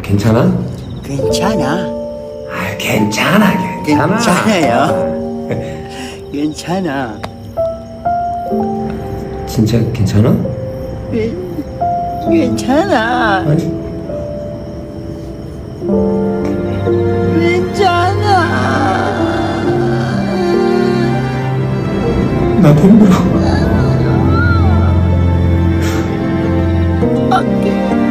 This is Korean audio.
괜찮아? 괜찮아. 아, 괜찮아. 괜찮아요. 괜찮아. 진짜 괜찮아? 괜찮아. 아니, 괜찮아. 나도 힘들어. 안 돼.